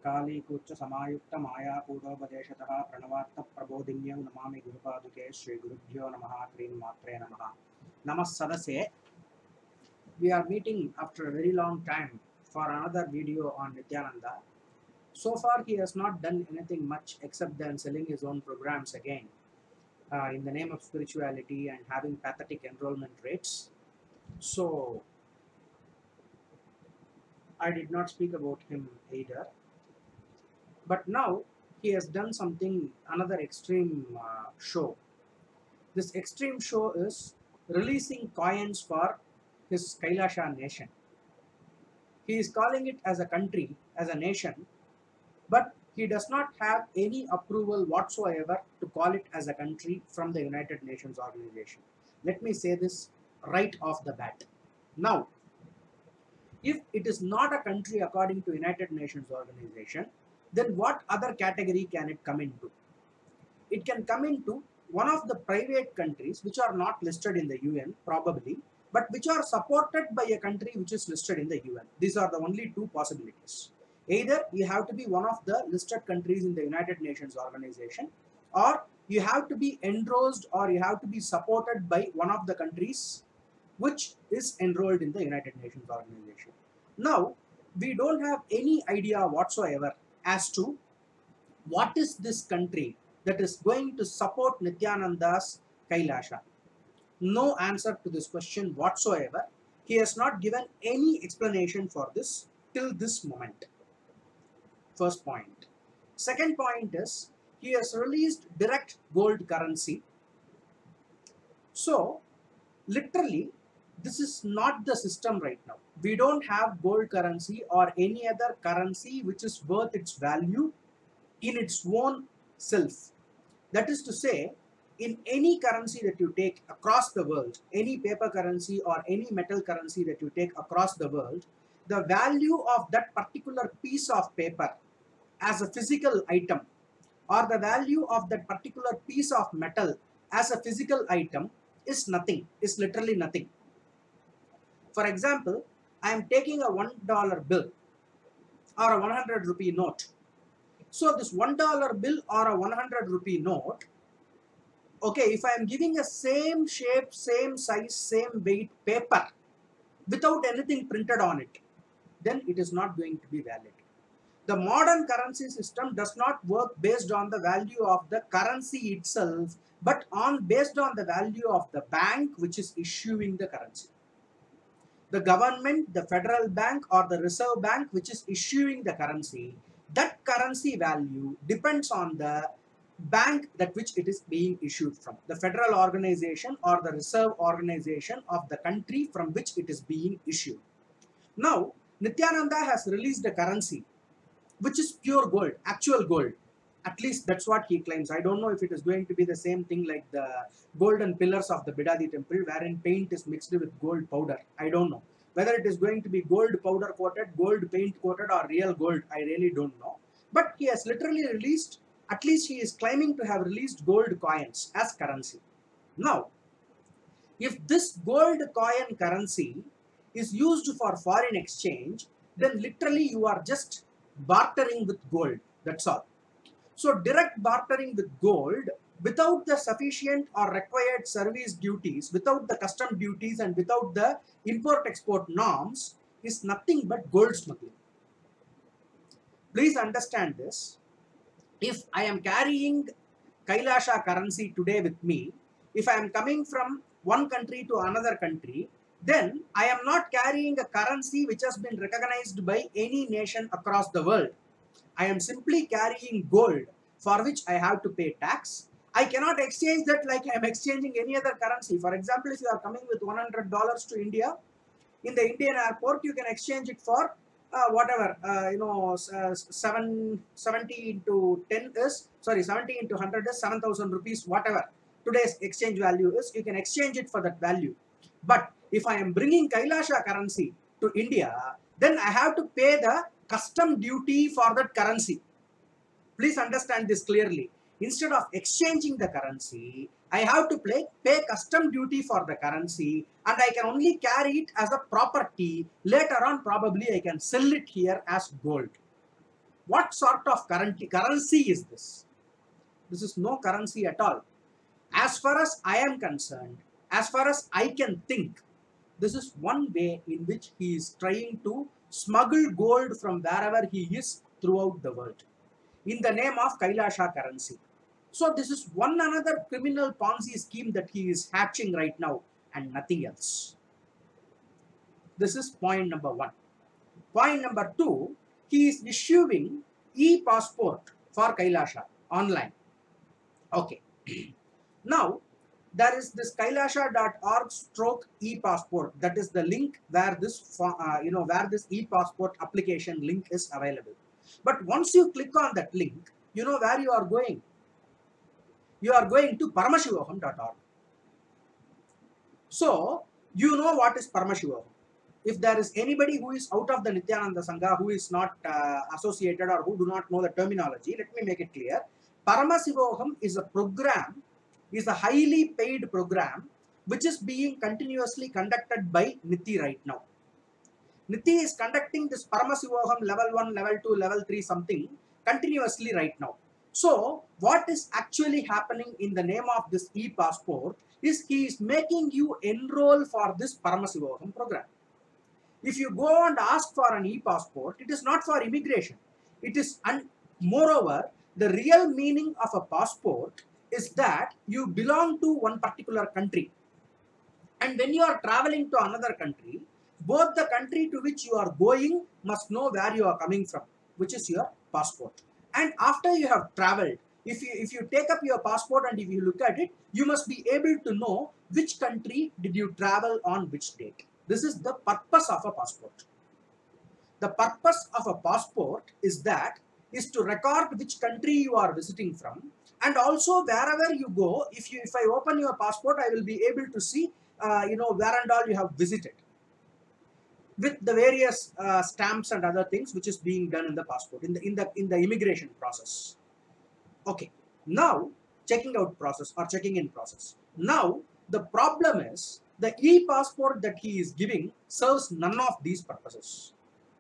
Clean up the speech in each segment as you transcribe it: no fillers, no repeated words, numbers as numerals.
कालीकूर्च समायुक्त मायापूर्वोपदेशतः प्रणवार्थ प्रबोधिन्यं नमामि गुरुपादुके श्रीगुरुभ्यो नमः क्रीं मात्रे नमः नमः सदसे. We are meeting after a very long time for another video on Nityananda. So far he has not done anything much except than selling his own programs again in the name of spirituality and having pathetic enrollment rates. So I did not speak about him either. But now he has done something, another extreme show. This extreme show is releasing coins for his Kailasha nation. He is calling it as a country, as a nation, but he does not have any approval whatsoever to call it as a country from the United Nations organization. Let me say this right off the bat. Now, if it is not a country according to United Nations organization, then what other category can it come into? It can come into one of the private countries which are not listed in the UN probably, but which are supported by a country which is listed in the UN. These are the only two possibilities. Either you have to be one of the listed countries in the United Nations organization, or you have to be enrolled or you have to be supported by one of the countries which is enrolled in the United Nations organization. Now, we don't have any idea whatsoever as to what is this country that is going to support Nityananda's Kailasha. No answer to this question whatsoever. He has not given any explanation for this till this moment. First point. Second point is he has released direct gold currency. So, literally, this is not the system right now. We don't have gold currency or any other currency which is worth its value in its own self. That is to say, in any currency that you take across the world, any paper currency or any metal currency that you take across the world, the value of that particular piece of paper as a physical item or the value of that particular piece of metal as a physical item is nothing, is literally nothing. For example, I am taking a $1 bill or a 100 rupee note. So this $1 bill or a 100 rupee note, okay, if I am giving a same shape, same size, same weight paper without anything printed on it, then it is not going to be valid. The modern currency system does not work based on the value of the currency itself, but based on the value of the bank which is issuing the currency. The government, the federal bank or the reserve bank which is issuing the currency, that currency value depends on the bank that which it is being issued from, the federal organization or the reserve organization of the country from which it is being issued. Now, Nityananda has released a currency which is pure gold, actual gold. At least that's what he claims. I don't know if it is going to be the same thing like the golden pillars of the Bidadi temple wherein paint is mixed with gold powder. I don't know. Whether it is going to be gold powder coated, gold paint coated or real gold, I really don't know. But he has literally released, at least he is claiming to have released gold coins as currency. Now, if this gold coin currency is used for foreign exchange, then literally you are just bartering with gold. That's all. So direct bartering with gold without the sufficient or required service duties, without the custom duties and without the import-export norms is nothing but gold smuggling. Please understand this. If I am carrying Kailasha currency today with me, if I am coming from one country to another country, then I am not carrying a currency which has been recognized by any nation across the world. I am simply carrying gold for which I have to pay tax. I cannot exchange that like I am exchanging any other currency. For example, if you are coming with $100 to India, in the Indian airport, you can exchange it for whatever, 70 into 10 is, sorry, 70 into 100 is 7,000 rupees, whatever today's exchange value is, you can exchange it for that value. But if I am bringing Kailasha currency to India, then I have to pay the custom duty for that currency. Please understand this clearly. Instead of exchanging the currency, I have to pay custom duty for the currency, and I can only carry it as a property. Later on, probably I can sell it here as gold. What sort of currency is this? This is no currency at all. As far as I am concerned, as far as I can think, this is one way in which he is trying to smuggle gold from wherever he is throughout the world in the name of Kailasha currency. So this is one another criminal Ponzi scheme that he is hatching right now and nothing else. This is point number one. Point number two, he is issuing e-passport for Kailasha online. Okay. Now, there is this kailasha.org stroke e-passport. That is the link where this, where this e-passport application link is available. But once you click on that link, you know where you are going. You are going to paramashivaham.org. So, you know what is Paramashivaham. If there is anybody who is out of the Nityananda Sangha, who is not associated or who do not know the terminology, let me make it clear. Paramashivaham is a program, is a highly paid program which is being continuously conducted by Niti right now. Niti is conducting this Paramashivaham level 1, level 2, level 3 something continuously right now. So, what is actually happening in the name of this e-passport is he is making you enroll for this Paramashivaham program. If you go and ask for an e-passport, it is not for immigration. It is, and moreover, the real meaning of a passport is that you belong to one particular country. And when you are traveling to another country, both the country to which you are going must know where you are coming from, which is your passport. And after you have traveled, if you take up your passport and if you look at it, you must be able to know which country did you travel on which date. This is the purpose of a passport. The purpose of a passport is to record which country you are visiting from, and also wherever you go, if I open your passport, I will be able to see where and all you have visited, with the various stamps and other things which is being done in the passport, in the immigration process. Okay, now checking out process or checking in process. Now the problem is the e-passport that he is giving serves none of these purposes.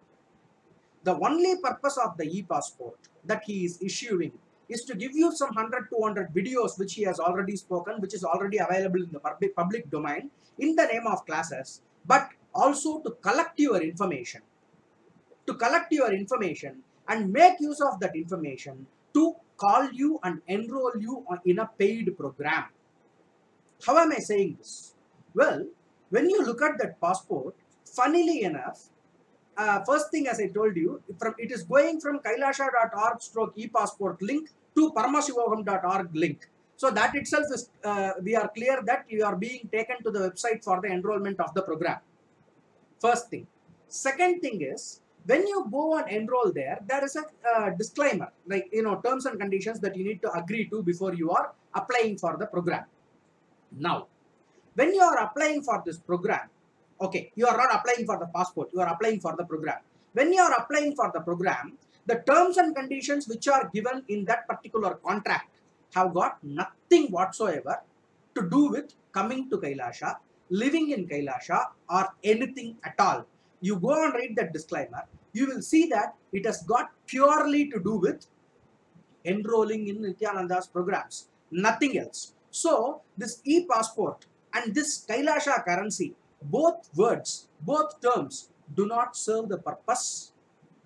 The only purpose of the e-passport that he is issuing is to give you some 100, 200 videos which he has already spoken, which is already available in the public domain in the name of classes, but also to collect your information. To collect your information and make use of that information to call you and enroll you in a paid program. How am I saying this? Well, when you look at that passport, funnily enough, first thing, as I told you, it is going from kailasha.org stroke e-passport link to paramashivaham.org link. So that itself is, we are clear that you are being taken to the website for the enrollment of the program. First thing. Second thing is, when you go and enroll there, there is a disclaimer, like, terms and conditions that you need to agree to before you are applying for the program. Now, when you are applying for this program, okay, you are not applying for the passport, you are applying for the program. When you are applying for the program, the terms and conditions which are given in that particular contract have got nothing whatsoever to do with coming to Kailasha, living in Kailasha, or anything at all. You go and read that disclaimer, you will see that it has got purely to do with enrolling in Nityananda's programs, nothing else. So this e-passport and this Kailasha currency, both words, both terms do not serve the purpose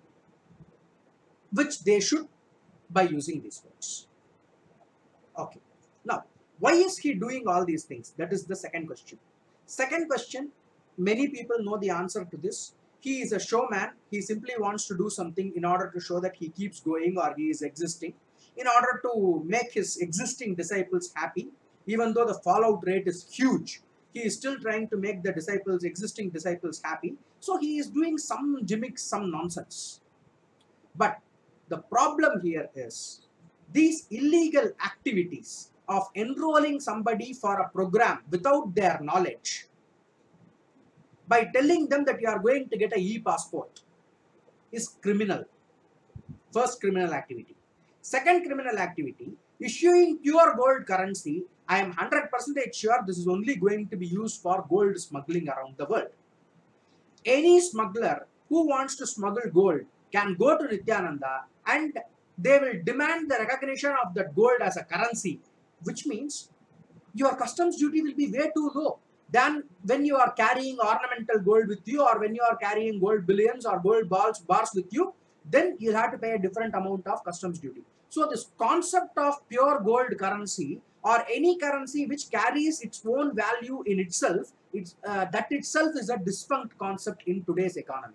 which they should by using these words. Okay. Now, why is he doing all these things? That is the second question. Second question, many people know the answer to this. He is a showman. He simply wants to do something in order to show that he keeps going or he is existing, in order to make his existing disciples happy. Even though the fallout rate is huge, he is still trying to make the existing disciples happy. So he is doing some gimmicks, some nonsense. But the problem here is these illegal activities of enrolling somebody for a program without their knowledge, by telling them that you are going to get an e-passport, is criminal. First criminal activity. Second criminal activity, issuing pure gold currency. I am 100% sure this is only going to be used for gold smuggling around the world. Any smuggler who wants to smuggle gold can go to Nityananda and they will demand the recognition of that gold as a currency, which means your customs duty will be way too low than when you are carrying ornamental gold with you, or when you are carrying gold bullions or gold bars with you, then you'll have to pay a different amount of customs duty. So this concept of pure gold currency or any currency which carries its own value in itself, that itself is a defunct concept in today's economy.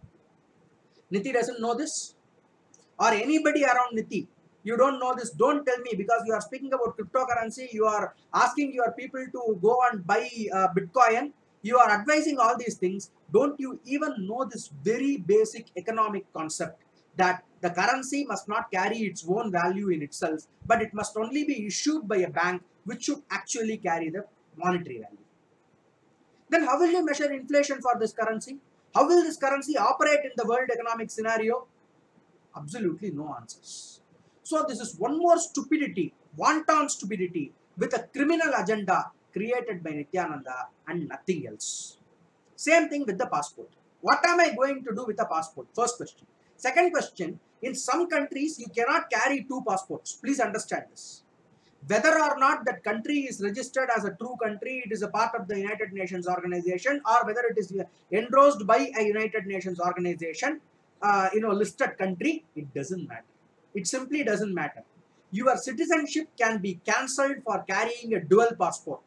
Niti doesn't know this, or anybody around Niti. You don't know this, don't tell me, because you are speaking about cryptocurrency, you are asking your people to go and buy Bitcoin, you are advising all these things. Don't you even know this very basic economic concept that the currency must not carry its own value in itself, but it must only be issued by a bank which should actually carry the monetary value? Then how will you measure inflation for this currency? How will this currency operate in the world economic scenario? Absolutely no answers. So this is one more stupidity, wanton stupidity with a criminal agenda created by Nityananda and nothing else. Same thing with the passport. What am I going to do with a passport? First question. Second question, in some countries you cannot carry two passports. Please understand this. Whether or not that country is registered as a true country, it is a part of the United Nations organization, or whether it is endorsed by a United Nations organization, listed country, it doesn't matter. It simply doesn't matter. Your citizenship can be cancelled for carrying a dual passport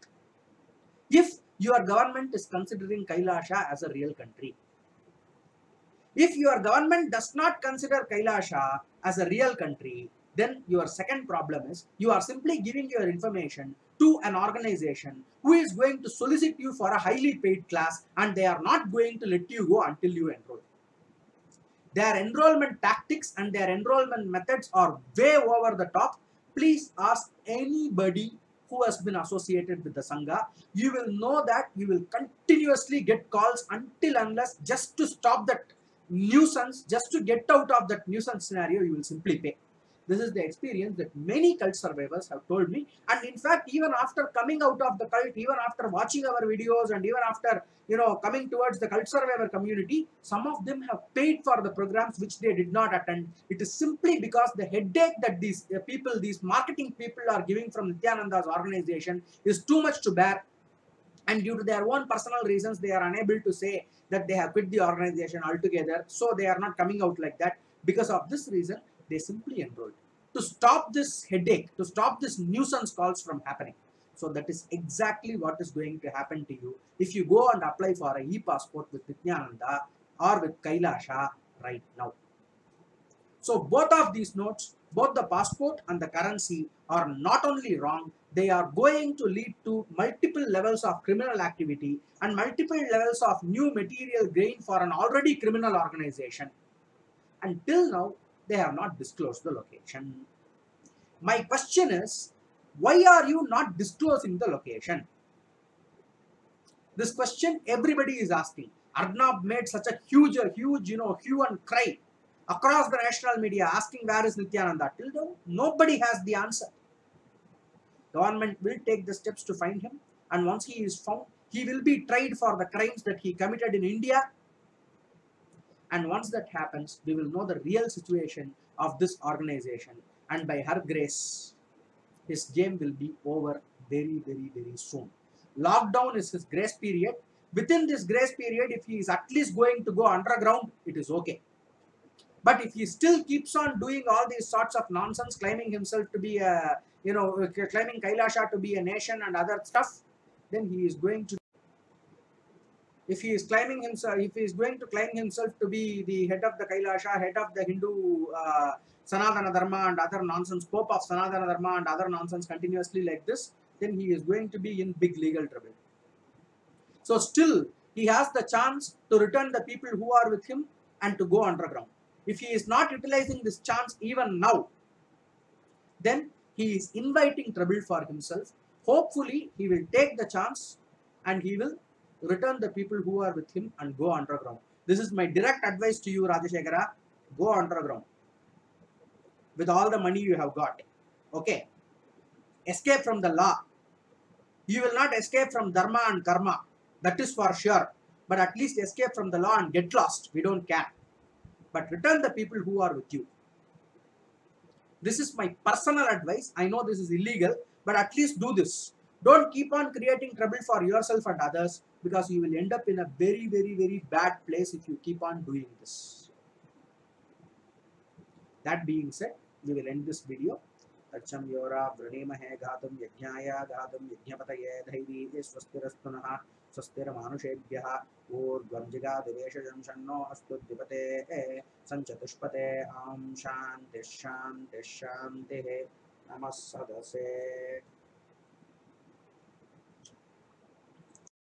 if your government is considering Kailasha as a real country. If your government does not consider Kailasha as a real country, then your second problem is you are simply giving your information to an organization who is going to solicit you for a highly paid class, and they are not going to let you go until you enroll. Their enrollment tactics and their enrollment methods are way over the top. Please ask anybody who has been associated with the Sangha. You will know that you will continuously get calls until unless, just to stop that nuisance, just to get out of that nuisance scenario, you will simply pay. This is the experience that many cult survivors have told me. And in fact, even after coming out of the cult, even after watching our videos, and even after coming towards the cult survivor community, some of them have paid for the programs which they did not attend. It is simply because the headache that these people, these marketing people are giving from Nityananda's organization is too much to bear. And due to their own personal reasons, they are unable to say that they have quit the organization altogether. So they are not coming out like that. Because of this reason, they simply enrolled to stop this headache, to stop this nuisance calls from happening. So that is exactly what is going to happen to you if you go and apply for an e-passport with Nityananda or with Kailasha right now. So both of these notes, both the passport and the currency, are not only wrong, they are going to lead to multiple levels of criminal activity and multiple levels of new material gain for an already criminal organization. Until now, they have not disclosed the location. My question is, why are you not disclosing the location? This question everybody is asking. Arnab made such a huge, hue and cry across the national media asking where is Nityananda. Till now, nobody has the answer. Government will take the steps to find him, and once he is found, he will be tried for the crimes that he committed in India. And once that happens, we will know the real situation of this organization, and by her grace, his game will be over very, very, very soon. Lockdown is his grace period. Within this grace period, if he is at least going to go underground, it is okay. But if he still keeps on doing all these sorts of nonsense, claiming himself to be a, claiming Kailasha to be a nation and other stuff, then he is going to, if he is claiming himself, if he is going to claim himself to be the head of the Kailasha, head of the Hindu Sanatana Dharma and other nonsense, Pope of Sanatana Dharma and other nonsense continuously like this, then he is going to be in big legal trouble. So still, he has the chance to return the people who are with him and to go underground. If he is not utilizing this chance even now, then he is inviting trouble for himself. Hopefully, he will take the chance and he will return the people who are with him and go underground. This is my direct advice to you, Rajasekhara. Go underground with all the money you have got. Okay. Escape from the law. You will not escape from dharma and karma. That is for sure. But at least escape from the law and get lost. We don't care. but return the people who are with you. This is my personal advice. I know this is illegal, but at least do this. Don't keep on creating trouble for yourself and others, because you will end up in a very, very, very bad place if you keep on doing this. That being said, we will end this video. तच्चं योरा वृणीमहे गातुं यज्ञाय गातुं यज्ञपतये धैर्ये स्वस्तिरस्तु नः स्वस्तिर्मानुषेभ्यः ऊर्ध्वं जिगातिवेशजं शन्नो अस्तु द्विपते सञ्चतुष्पते ॐ शान्तिः शान्तिः शान्तिः नमः सदसे।